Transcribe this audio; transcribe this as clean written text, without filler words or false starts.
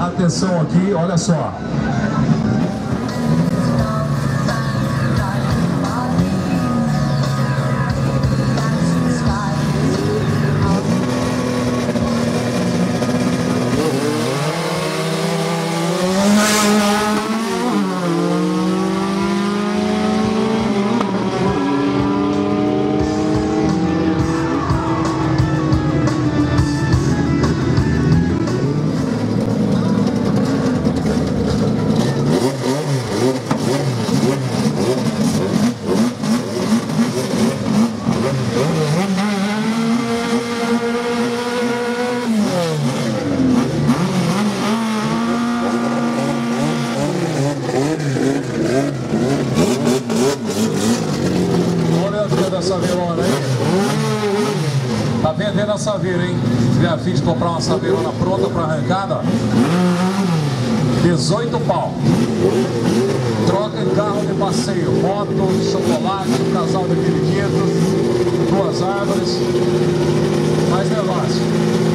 Atenção aqui, olha só. Saveirona, hein? Tá vendendo a saveira, hein? Se tiver a fim de comprar uma saveirona pronta para arrancada, 18 pau. Troca em carro de passeio, moto, chocolate, um casal de periquitos, 2 árvores, mais negócio.